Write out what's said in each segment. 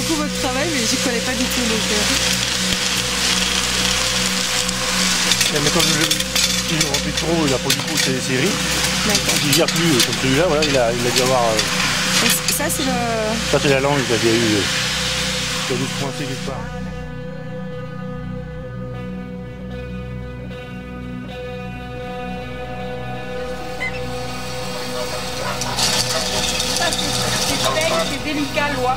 beaucoup votre travail, mais j'y connais pas du tout. Donc, mais comme il ne remplit trop, il a pas du coup ses séries. d'accord. Il ne gère plus comme celui-là, voilà, il a dû avoir. Et ça, c'est le. Ça, c'est la langue qui a dû se coincer quelque part. C'est délicat, loi.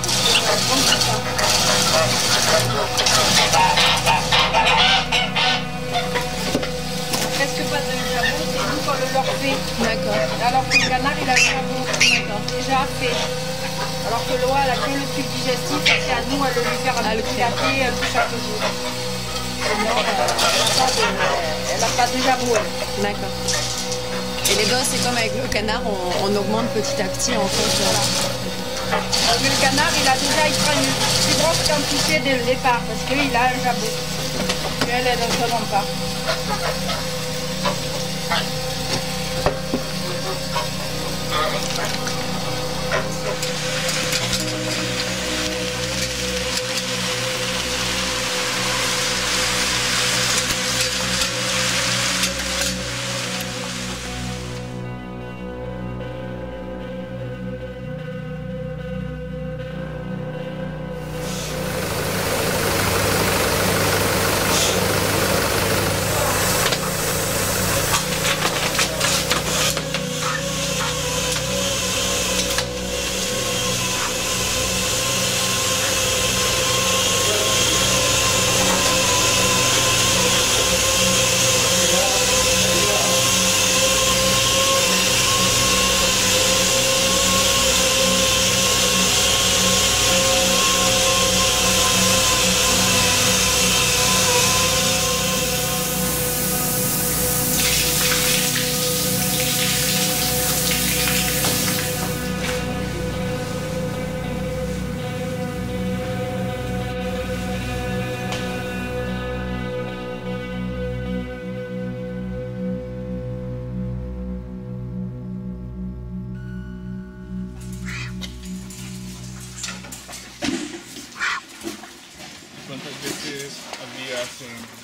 Presque pas de jabot, c'est nous qu'on le leur fait. D'accord. Alors que le canard, il a le jabot. D'accord. Déjà fait. Alors que l'oie, elle a que le tube digestif, et c'est à nous à le lui faire un petit café chaque jour. Sinon, elle n'a pas de jabot. D'accord. Et les doses, c'est comme avec le canard, on augmente petit à petit en fait. Mais le canard, il prend une plus grosse quantité dès le départ parce qu'il a un jabot. Elle ne se demande pas. ¿Cuántas veces al día hacen